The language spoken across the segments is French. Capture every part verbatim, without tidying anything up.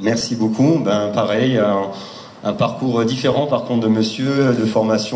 Merci beaucoup. Ben, pareil, un, un parcours différent par contre de monsieur, de formation,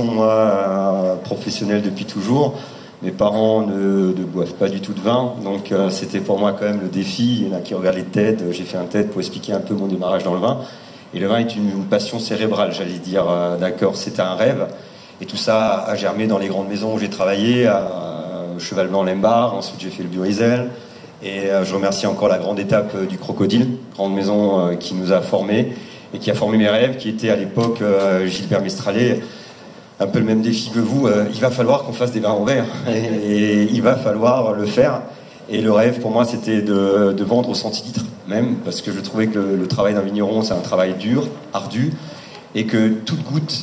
moi, professionnelle depuis toujours. Mes parents ne, ne boivent pas du tout de vin, donc euh, c'était pour moi quand même le défi. Il y en a qui regardent les TED, j'ai fait un TED pour expliquer un peu mon démarrage dans le vin. Et le vin est une, une passion cérébrale, j'allais dire, euh, d'accord, c'était un rêve. Et tout ça a germé dans les grandes maisons où j'ai travaillé, à, à Cheval Blanc-Lembar, ensuite j'ai fait le Bio-Isel. Et euh, je remercie encore la grande étape euh, du Crocodile, grande maison euh, qui nous a formés et qui a formé mes rêves, qui était à l'époque euh, Gilbert Mestralet. Un peu le même défi que vous, euh, il va falloir qu'on fasse des vins en verre et, et il va falloir le faire. Et le rêve pour moi c'était de, de vendre au centilitre même, parce que je trouvais que le, le travail d'un vigneron c'est un travail dur, ardu, et que toute goutte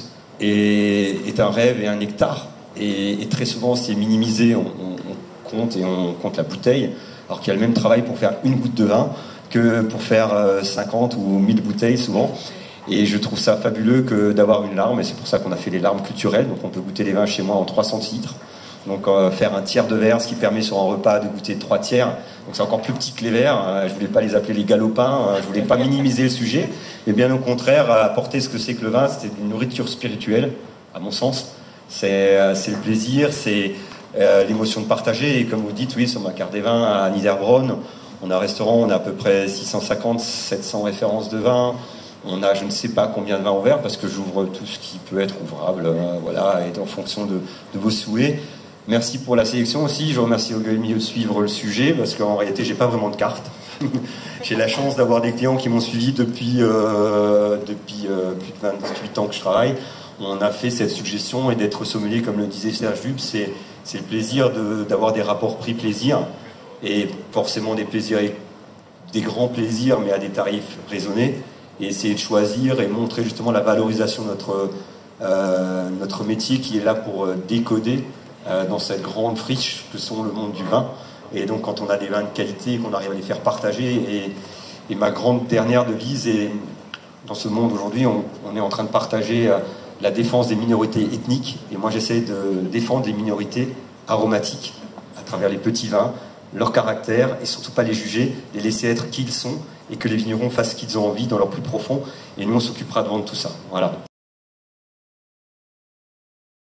est, est un rêve et un nectar. Et, et très souvent c'est minimisé, on, on, on compte et on compte la bouteille, alors qu'il y a le même travail pour faire une goutte de vin que pour faire euh, cinquante ou mille bouteilles souvent. Et je trouve ça fabuleux que d'avoir une larme, et c'est pour ça qu'on a fait les larmes culturelles, donc on peut goûter les vins chez moi en trois centilitres. Donc euh, faire un tiers de verre, ce qui permet sur un repas de goûter trois tiers. Donc c'est encore plus petit que les verres, euh, je voulais pas les appeler les galopins, euh, je voulais pas minimiser le sujet, mais bien au contraire, apporter ce que c'est que le vin, c'était une nourriture spirituelle, à mon sens. C'est euh, le plaisir, c'est euh, l'émotion de partager, et comme vous dites, oui, sur ma carte des vins à Niederbronn, on a un restaurant, on a à peu près six cent cinquante, sept cents références de vin. On a je ne sais pas combien de vins ouverts parce que j'ouvre tout ce qui peut être ouvrable, euh, voilà, et en fonction de, de vos souhaits. Merci pour la sélection aussi. Je remercie Ogilvy de suivre le sujet parce qu'en réalité, j'ai pas vraiment de carte. J'ai la chance d'avoir des clients qui m'ont suivi depuis, euh, depuis euh, plus de vingt-huit ans que je travaille. On a fait cette suggestion et d'être sommelier, comme le disait Serge Lub, c'est le plaisir d'avoir de, des rapports prix-plaisir et forcément des plaisirs, des grands plaisirs, mais à des tarifs raisonnés. Et essayer de choisir et montrer justement la valorisation de notre, euh, notre métier qui est là pour décoder euh, dans cette grande friche que sont le monde du vin. Et donc quand on a des vins de qualité, qu'on arrive à les faire partager, et, et ma grande dernière devise est, dans ce monde aujourd'hui, on, on est en train de partager euh, la défense des minorités ethniques, et moi j'essaie de défendre les minorités aromatiques à travers les petits vins, leur caractère, et surtout pas les juger, les laisser être qui ils sont, et que les vignerons fassent ce qu'ils ont envie dans leur plus profond, et nous on s'occupera de vendre tout ça. Voilà.